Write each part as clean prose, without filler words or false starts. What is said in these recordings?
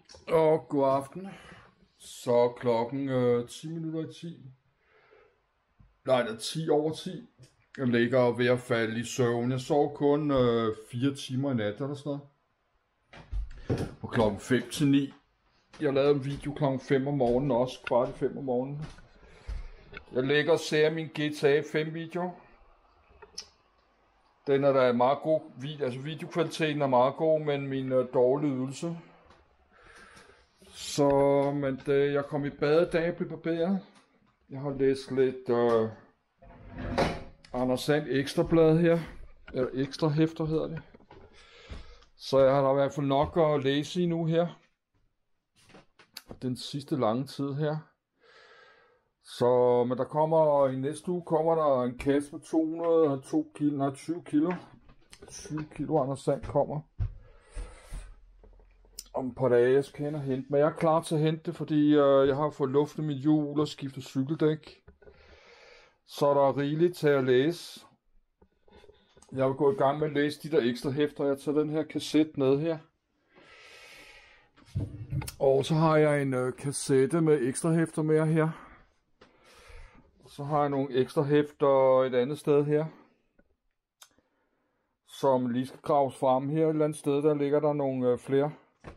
Og god aften. Så klokken 10 minutter i 10. Nej, det er 10 over 10. Jeg ligger ved at falde i søvn. Jeg sov kun 4 timer i nat eller sådan noget. På klokken 5 til 9. Jeg lavede en video klokken 5 om morgenen også. Kvart i 5 om morgenen. Jeg ligger og ser min GTA 5 video. Den er da meget god. Altså videokvaliteten er meget god, men min dårlige ydelse. Så, men jeg kom i bad i dag og blev barberet. Jeg har læst lidt Anders Sand Ekstrablad her. Eller ekstra hæfter hedder det. Så jeg har da i hvert fald nok at læse i nu her. Den sidste lange tid her. Så, men der kommer i næste uge kommer der en kasse med 202 kilo, nej 20 kilo. 20 kilo Anders Sand kommer. Om et par dage jeg skal hen og hente. Men jeg er klar til at hente det, fordi jeg har fået luftet mit hjul og skiftet cykeldæk. Så er der rigeligt til at læse. Jeg vil gå i gang med at læse de der ekstra hæfter. Jeg tager den her kassette med her. Og så har jeg en kassette med ekstra hæfter med her. Og så har jeg nogle ekstra hæfter et andet sted her. Som lige skal graves frem her et eller andet sted. Der ligger der nogle flere.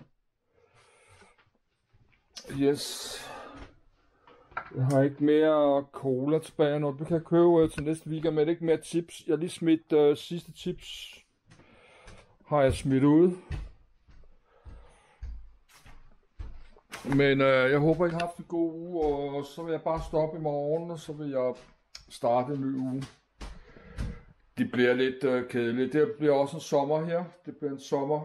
Yes. Jeg har ikke mere cola tilbage nu. Du kan købe til næste weekend, men ikke mere chips. Jeg har lige smidt sidste chips. Har jeg smidt ud. Men jeg håber, I har haft en god uge, og så vil jeg bare stoppe i morgen, og så vil jeg starte en ny uge. Det bliver lidt kedeligt. Det bliver også en sommer her. Det bliver en sommer,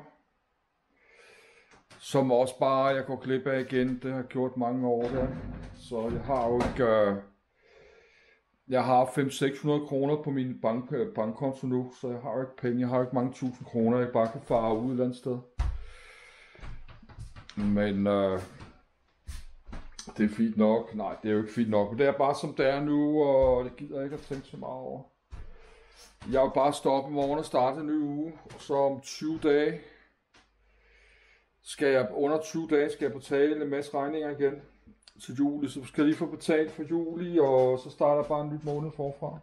som også bare jeg går glip af igen. Det har jeg gjort mange år der. Så jeg har jo ikke... jeg har 500-600 kroner på min bankkonto nu, så jeg har jo ikke penge. Jeg har jo ikke mange tusind kroner, jeg bare kan fare ud et eller andet sted. Men det er fint nok. Nej, det er jo ikke fint nok. Men det er bare som det er nu, og det gider jeg ikke at tænke så meget over. Jeg vil bare stoppe i morgen og starte en ny uge. Og så om 20 dage... under 20 dage skal jeg betale en masse regninger igen til juli, så skal jeg lige få betalt for juli, og så starter bare en ny måned forfra.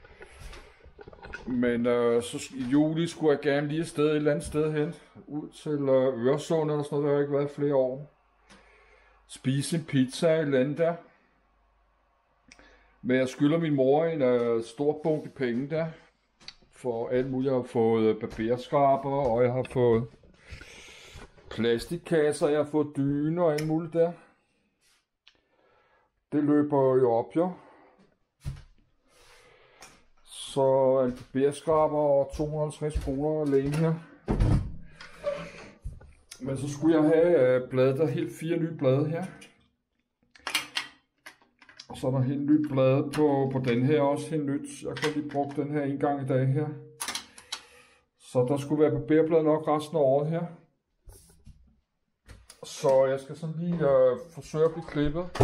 Men så i juli skulle jeg gerne lige et eller andet sted hen, ud til Øresund eller sådan noget, der har ikke været flere år. Spise en pizza i landet der. Men jeg skylder min mor en stor bunke penge der, for alt muligt. Jeg har fået barberskraber, og jeg har fået plastikkasser, jeg har fået dyne og alt muligt der. Det løber jo op, jo. Så en barberskraber og 250 kroner alene her. Men så skulle jeg have bladet, der er helt 4 nye blade her. Og så er der helt nyt blade på den her også, helt nyt. Jeg kan lige bruge den her en gang i dag her. Så der skulle være barberblad nok resten af året her. Så jeg skal sådan lige forsøge at blive klippet.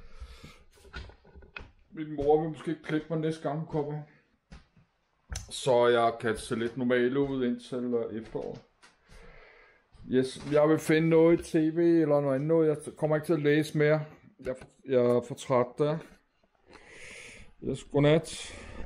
Min mor vil måske klippe mig næste gang hun kommer. Så jeg kan se lidt normalt ud indtil efteråret. Yes, jeg vil finde noget i tv eller noget andet. Jeg kommer ikke til at læse mere. Jeg er for træt der. Yes, godnat.